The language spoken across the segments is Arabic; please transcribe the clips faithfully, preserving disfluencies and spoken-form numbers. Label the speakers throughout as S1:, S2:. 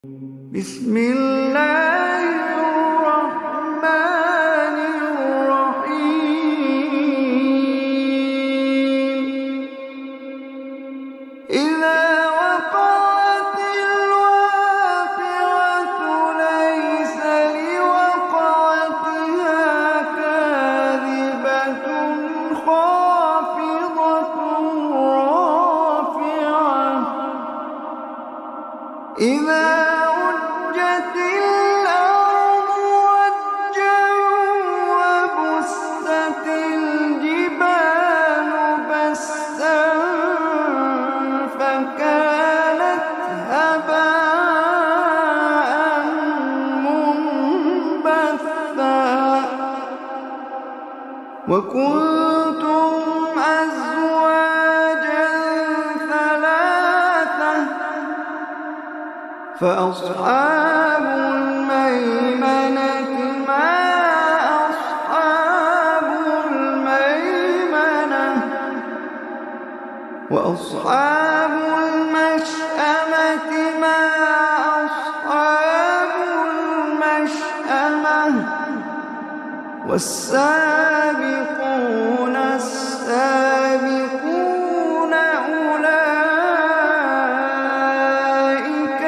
S1: بسم الله الرحمن الرحيم إذا وقعت الواقعة ليس لوقعتها كاذبة خافضة رافعة إذا رجت الأرض رجا وبست الجبال بسا فكانت هباء منبثا وكنتم أزواجا ثلاثة فأصحاب الميمنة ما أصحاب الميمنة وأصحاب المشأمة ما أصحاب المشأمة والسابقون السابقون أولئك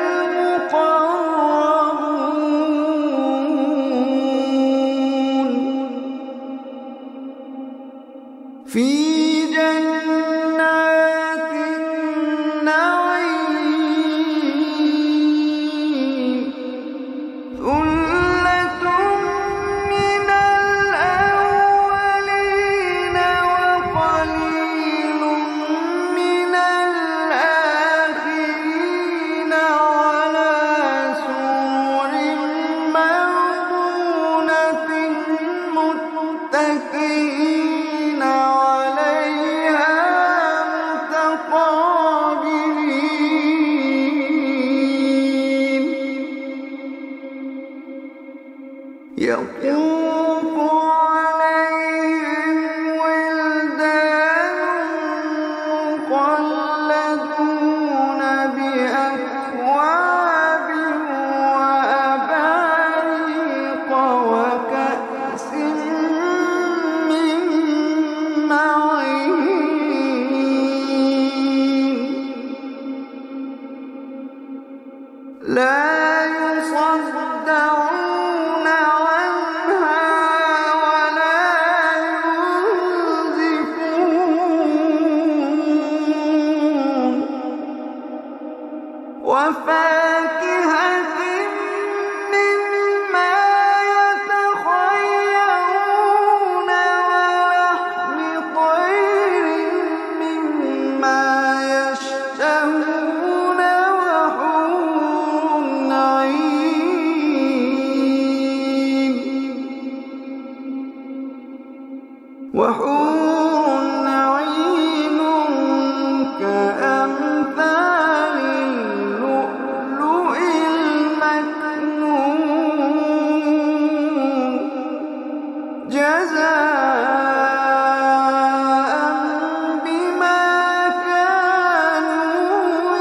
S1: في جنات النعيم ثلة من الأولين وقليل من الآخرين على سرر موضونة متكئين يطوف عليهم ولدان مخلدون بأكواب وأباريق وكأس من معين لا يصدعون وفاكهة مما يتخيرون ولحم طير مما يشتهون وحور عين وحور عين كأمثال جزاء بما كانوا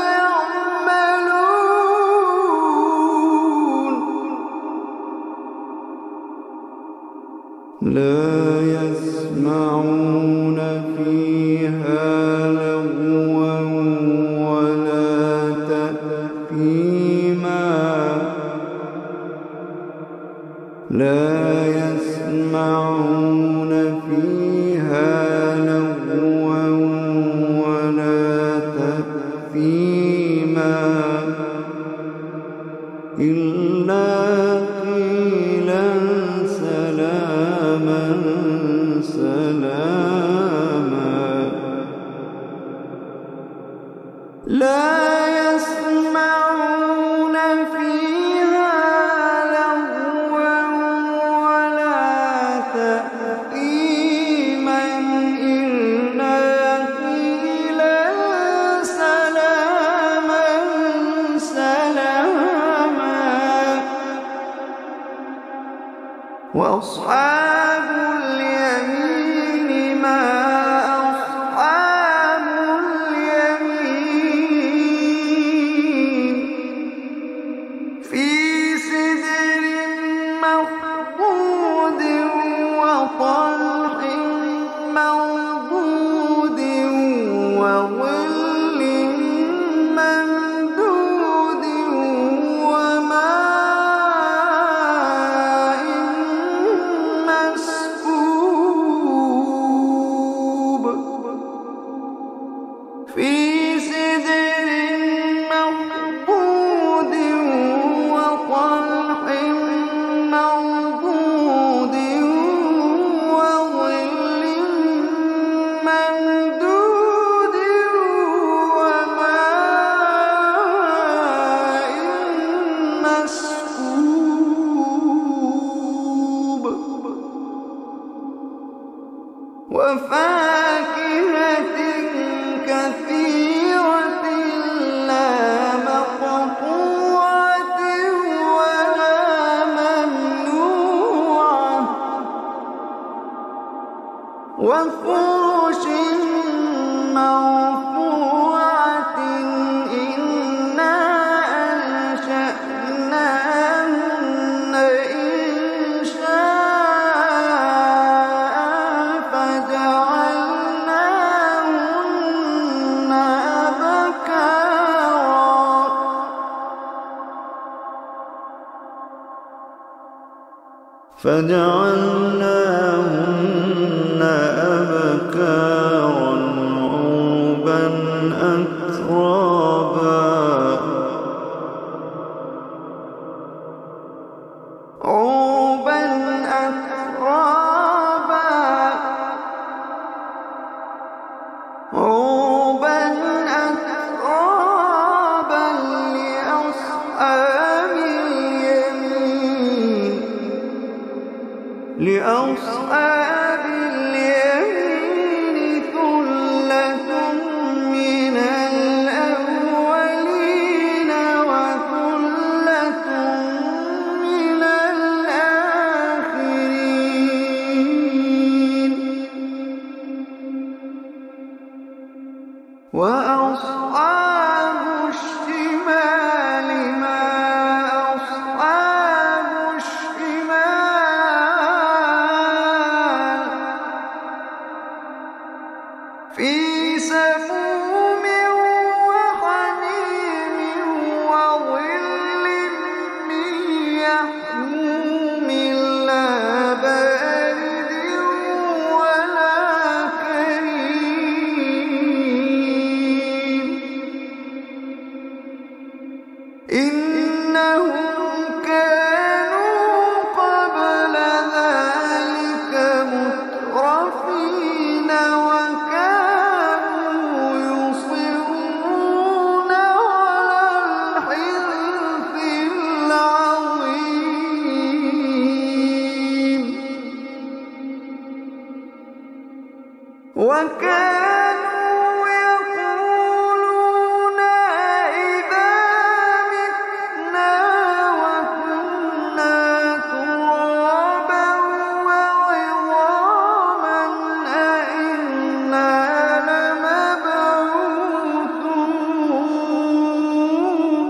S1: يعملون لا يسمعون فيها لغوا ولا تأثيما لا يسمعون فيها لغوا ولا تأثيما إلا قيلا سلاما سلاما لا يسمعون فيها لغوا ولا تأثيما إلا قيلا سلاما سلاما وأصحاب اليمين ما أصحاب اليمين وفرش مرفوعة إنا أنشأناهن إنشاء فجعلناهن أبكارا فجعلناهن أبكارا عربا أترابا عربا أترابا عربا أترابا لأصحاب اليمين لأصحاب اليمين ثلة من الأولين وثلة من الآخرين وأصحاب الشمال ما أصحاب الشمال في سموم وحميم وظل من يحموم لا بارد ولا كريم إنهم كانوا قبل ذلك مترفين وكانوا يصرون على الحنث العظيم وكانوا يقولون أئذا متنا وكنا ترابا وعظاما أئنا لمبعوثون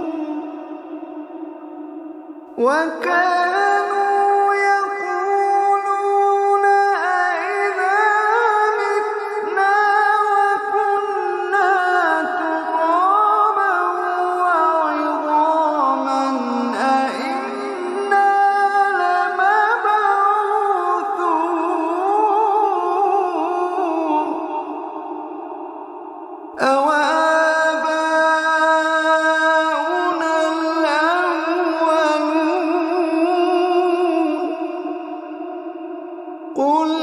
S1: وكانوا يقولون أئذا متنا وكنا ترابا وعظاما أئنا لمبعوثون أوآباؤنا الأولون قل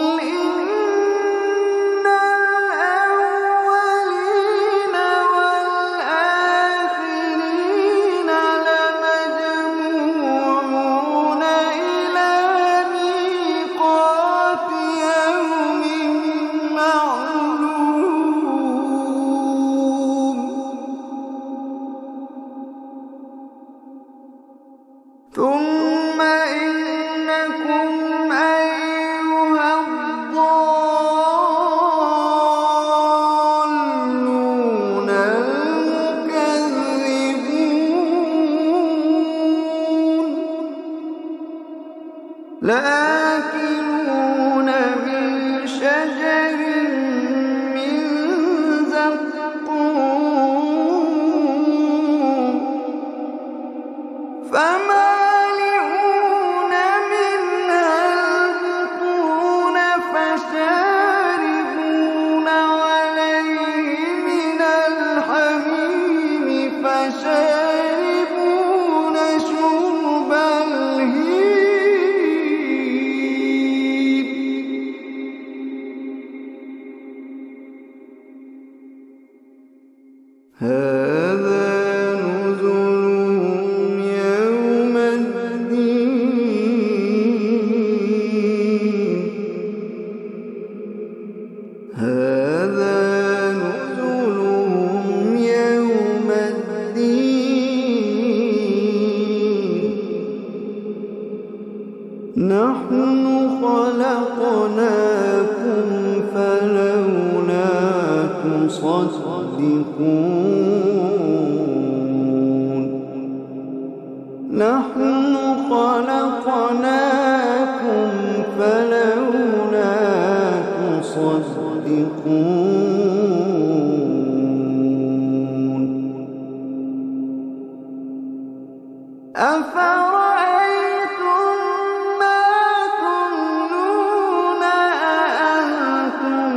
S1: إن الأولين والآخرين لمجموعون إلى ميقات يوم معلوم ثم إنكم أيها الضالون المكذبون لآكلون من شجر من زقوم فمالئون منها البطون فشاربون عليه من الحميم فشاربون شرب الهيم هذا نزلهم يوم الدين هذا نزلهم يوم الدين نحن خلقناكم فلولا تصدقون نحن خلقناكم فلولا تصدقون أفرأيتم ما تمنون أأنتم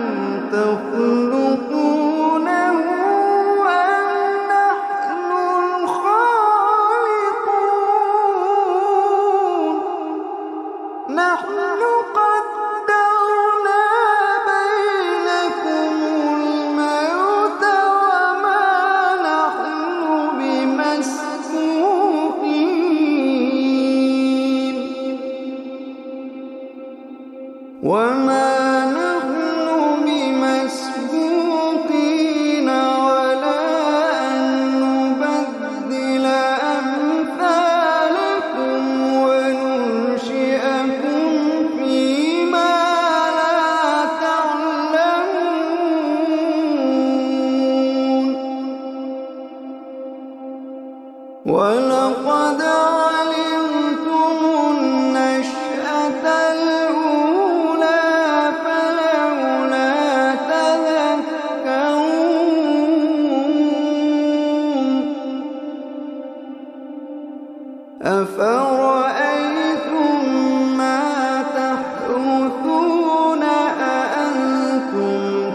S1: تخلقونه أم نحن الخالقون نحن قدرنا بينكم الموت وما نحن بمسبوقين وما نحن بمسبوقين على أن نبدل أمثالكم وننشئكم فيما لا تعلمون ولقد علمتم النشأة الأولى فلولا تذكرون أفرأيتم ما تحرثون أأنتم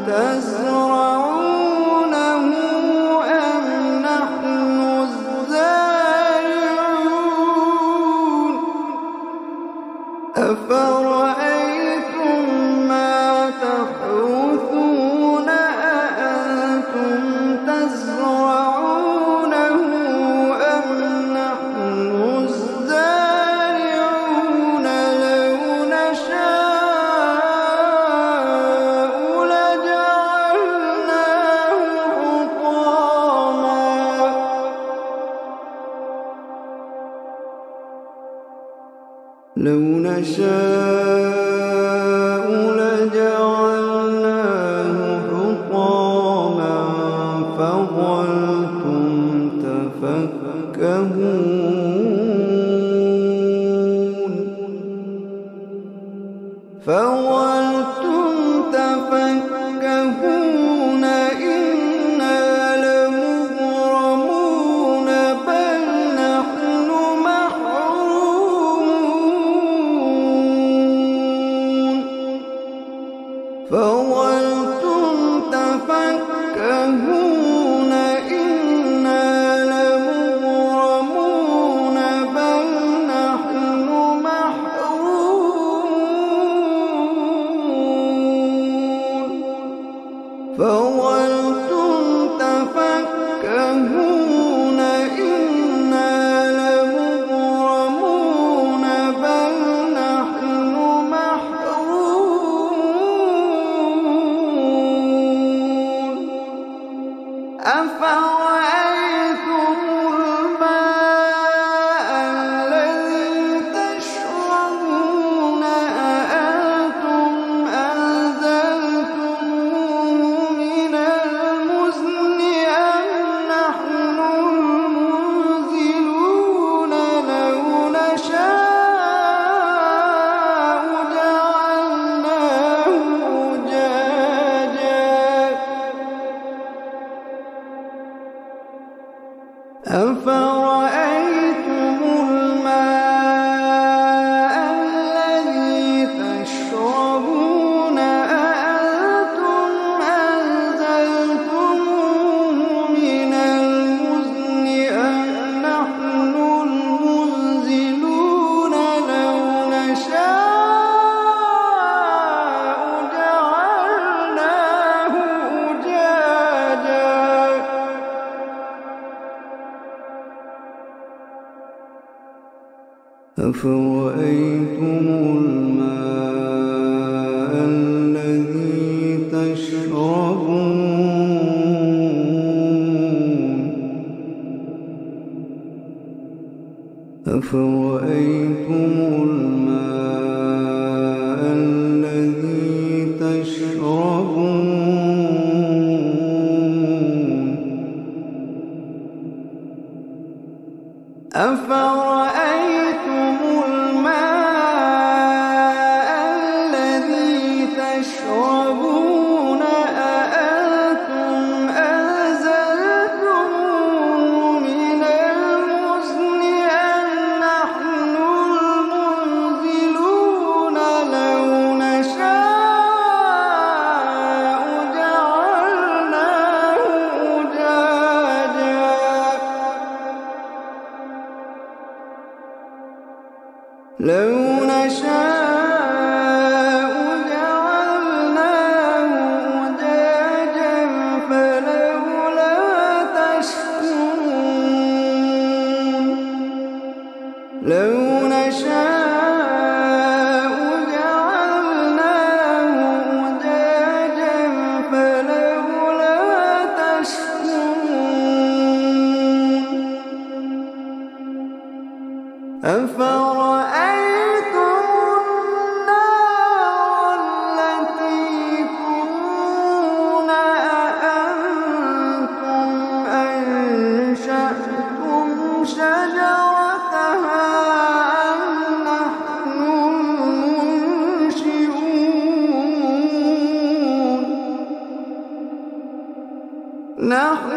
S1: تزرعونه أم نحن الزارعون أفرأيتم ما تحرثون أأنتم تزرعونه أم نحن الزارعون لو نشاء لجعلناه حطاما لو نشاء لجعلناه حطاما فظلتم تفكهون فظلتم تفكهون إنا لمغرمون بل نحن محرومون فظلتم تفكهون إنا لمغرمون بل نحن محرومون فظلتم تفكهون إنا لمغرمون بل نحن محرومون أفرأيتم الماء الذي تشربون أأنتم أنزلتموه من المزن أم نحن المنزلون لو نشاء جعلناه أجاجا أفرأيتم الماء الذي تشربون أأنتم أنزلتموه من المزن أم نحن المنزلون لو نشاء جعلناه أجاجا أفرأيتم الماء الذي تشربون أفرأيتم الماء الذي تشربون أفرأيتم الماء الذي تشربون أأنتم أنزلتموه من المزن أم نحن المنزلون لو نشاء جعلناه أجاجا لو نشاء جعلناه أجاجا فلولا تشكرون لو نشاء جعلناه أجاجا فلولا تشكرون أفرأيتم النار التي تورون أأنتم أنشأتم شجرتها أم نحن المنشئون نحن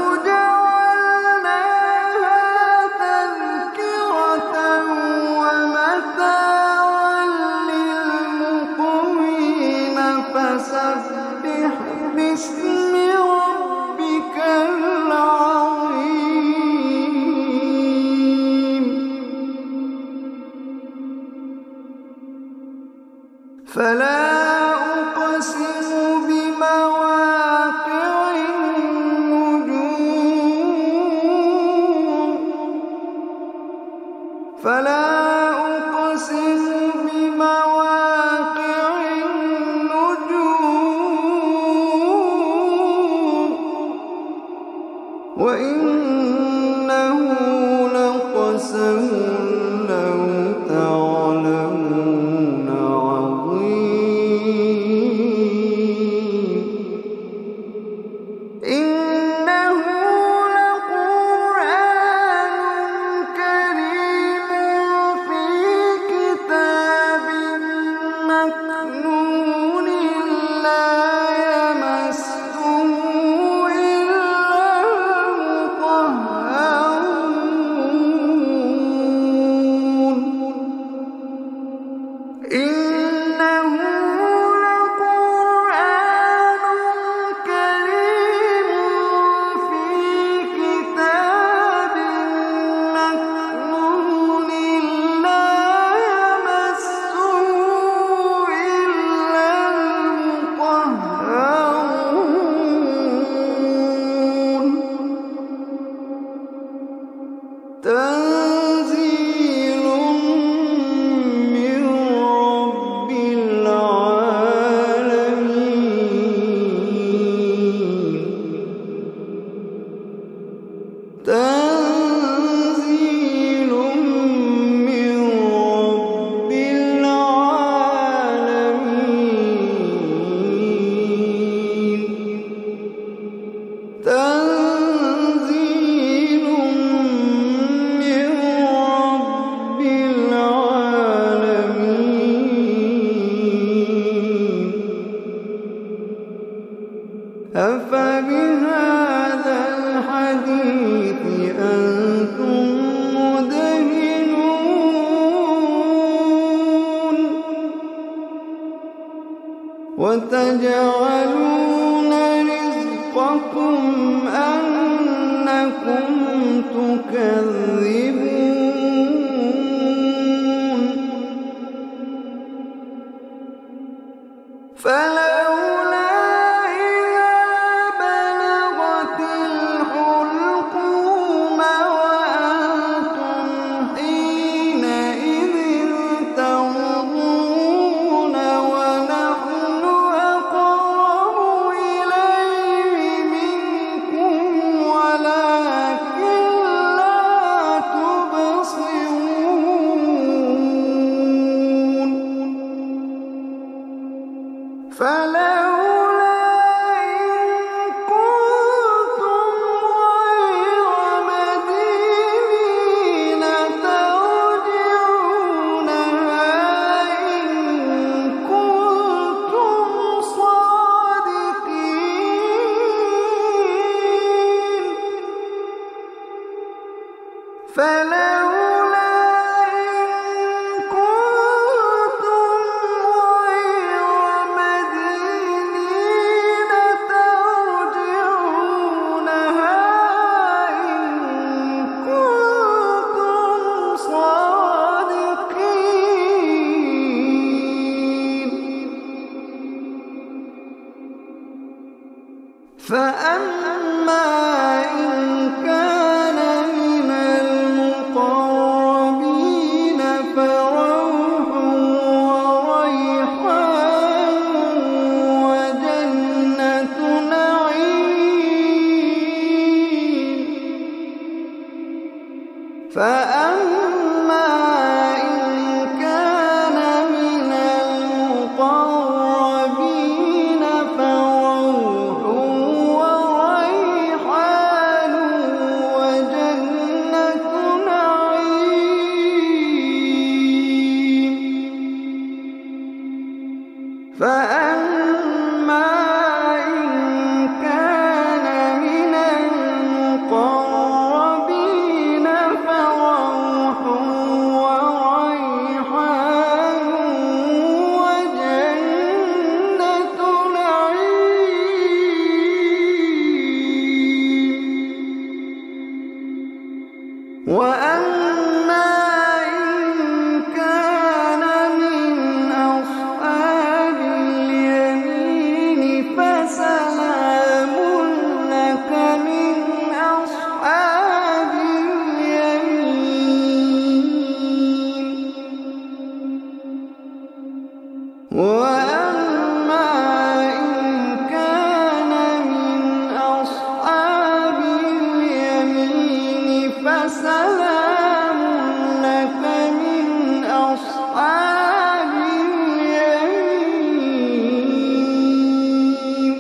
S1: جعلناها تذكرة ومتاعا للمقوين فسبح باسم ربك العظيم فلا أقسم بمواقع النجوم فلا أقسم بمواقع النجوم وإنه لقسم لو تعلمون عظيم إنه لقرآن كريم في كتاب مكنون لا يمسه إلا المطهرون إنه لقرآن كريم في كتاب مكنون لا يمسه إلا المطهرون تنزيل من رب العالمين تنزيل من رب العالمين تنزيل من رب العالمين أفبهذا الحديث أنتم مدهنون وتجعلون رزقكم أنكم تكذبون فلولا إذا بلغت الحلقوم وأنتم حينئذ تنظرون ونحن أقرب إليه منكم ولكن لا تبصرون وأما إن كان من المقربين فروح وريحان وجنة نعيم. فأما إن كان من المقربين فروح وريحان وجنة نعيم. وأما إن كان من أصحاب اليمين فسلام لك من أصحاب اليمين. وأما إن كان من أصحاب اليمين فسلام لك من أصحاب اليمين.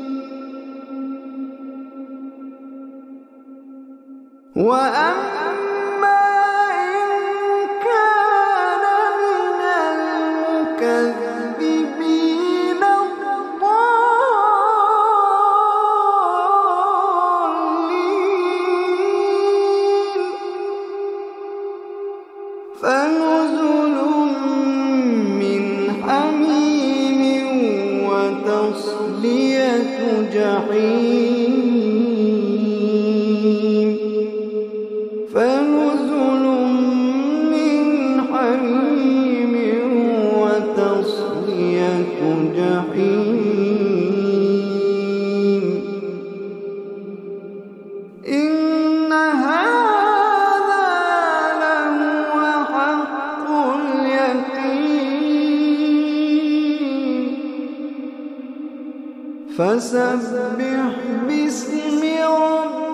S1: وأما إن كان من المكذبين الضالين فنزل من حميم وتصلية جحيم. فنزل من حميم وتصلية جحيم. إن هذا لهو حق اليقين. فسبح باسم ربك